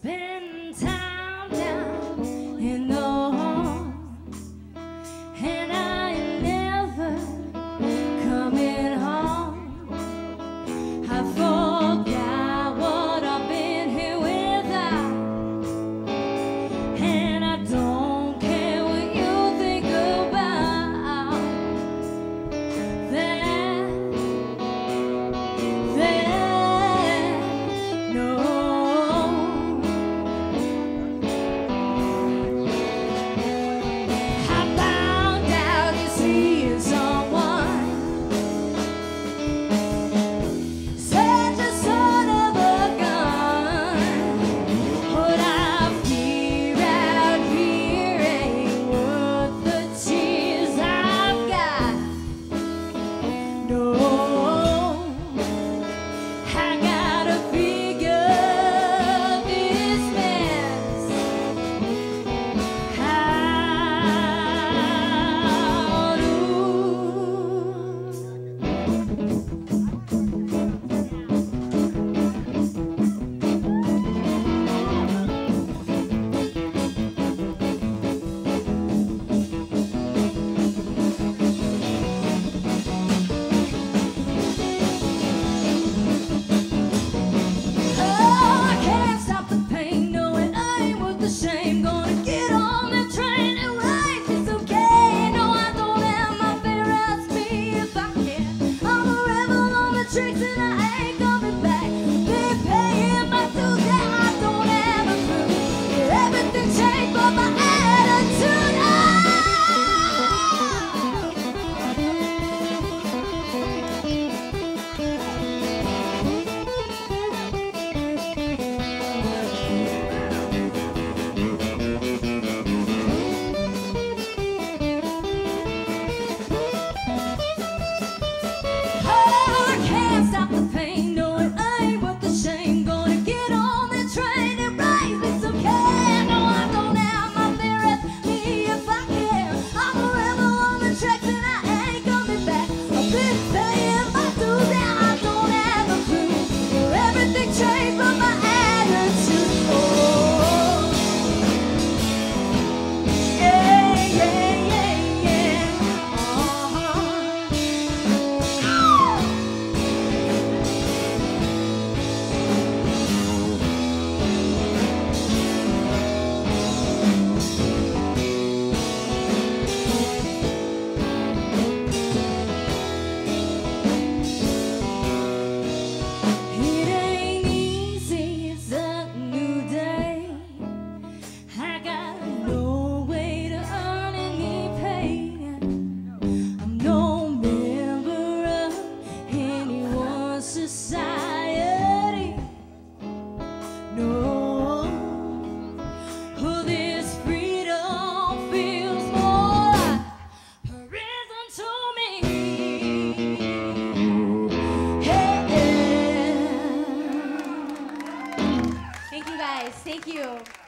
spend time down in the hall, and I am never coming home. I forgot what I've been here without, and I don't care what you think about that. Society, no, this freedom feels more like prison to me. Hey. Thank you guys, thank you.